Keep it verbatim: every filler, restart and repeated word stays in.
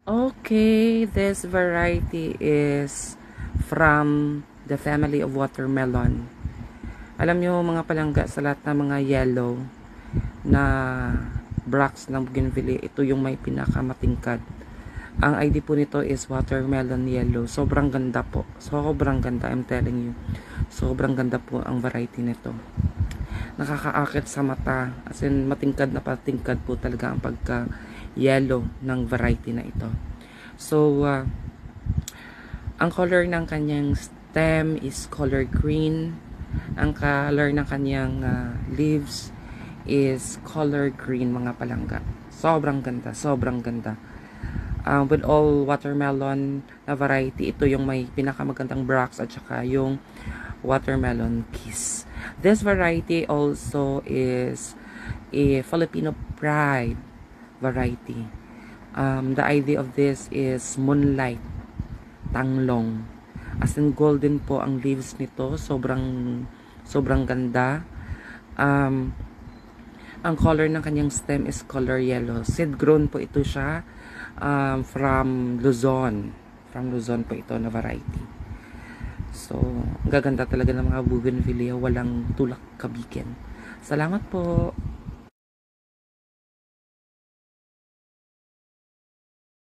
Okay, this variety is from the family of watermelon. Alam nyo mga palangga, sa lahat ng mga yellow na bracts ng bougainvillea, ito yung may pinakamatingkad. Ang I D po nito is watermelon yellow. Sobrang ganda po. Sobrang ganda, I'm telling you. Sobrang ganda po ang variety nito. Nakakaakit sa mata. As in, matingkad na patingkad po talaga ang pagka yellow ng variety na ito. So, uh, ang color ng kanyang stem is color green. Ang color ng kanyang uh, leaves is color green, mga palangga. Sobrang ganda, sobrang ganda. Uh, with all watermelon na variety, ito yung may pinakamagandang bracts at saka yung watermelon kiss. This variety also is a Filipino pride variety. Um, the idea of this is moonlight tanglong. As in golden po ang leaves nito. Sobrang sobrang ganda. Um, ang color ng kanyang stem is color yellow. Seed grown po ito siya um, from Luzon. From Luzon po ito na variety. So, gaganda talaga ng mga bougainvillea. Walang tulak kabigen. Salamat po.